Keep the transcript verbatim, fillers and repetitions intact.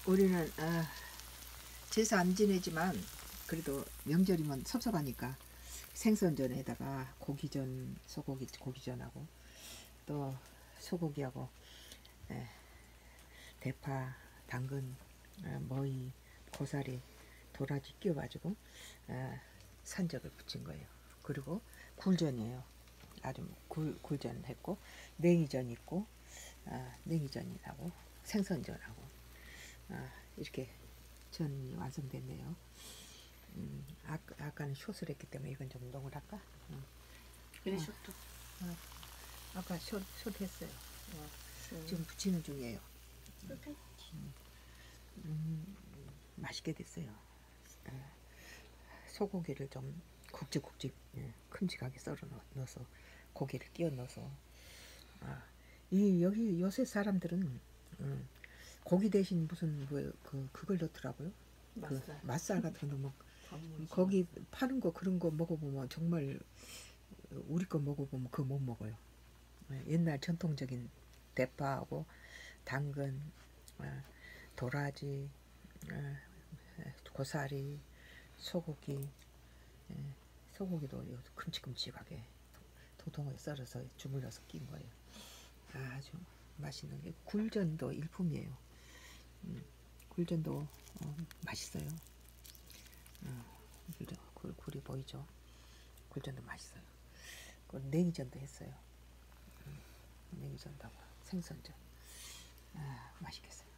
우리는 아, 제사 안 지내지만 그래도 명절이면 섭섭하니까 생선전에다가 고기전, 소고기 고기전하고 또 소고기하고 에, 대파, 당근, 아, 머위, 고사리, 도라지 끼워가지고 아, 산적을 붙인 거예요. 그리고 굴전이에요. 아주 굴, 굴전 했고 냉이전 있고 아, 냉이전이라고 생선전하고 아, 이렇게 전이 완성됐네요. 음, 아까, 아까는 숏을 했기 때문에 이건 좀 농을 할까? 음. 그래 어, 숏도. 어, 아까 숏, 숏 했어요. 어, 음. 지금 붙이는 중이에요. 그래. 음, 맛있게 됐어요. 어, 소고기를 좀 굵직굵직 예, 큼직하게 썰어 넣어서 고기를 끼워 넣어서 아, 이 여기 요새 사람들은 음, 고기 대신 무슨 뭐, 그 그걸 넣더라고요. 그 맛살. 맛살 같은 거 막 단무지 거기 맛살. 파는 거 그런 거 먹어보면 정말 우리 거 먹어보면 그거 못 먹어요. 예, 옛날 전통적인 대파하고 당근, 어, 도라지, 어, 고사리, 소고기, 예, 소고기도 큼직큼직하게 통통하게 썰어서 주물러서 낀 거예요. 아주 맛있는 게 굴전도 일품이에요. 음, 굴전도 어, 맛있어요. 어, 굴전, 굴, 굴이 보이죠? 굴전도 맛있어요. 그리고 냉이전도 했어요. 음, 냉이전도 하고 생선전. 아, 맛있겠어요.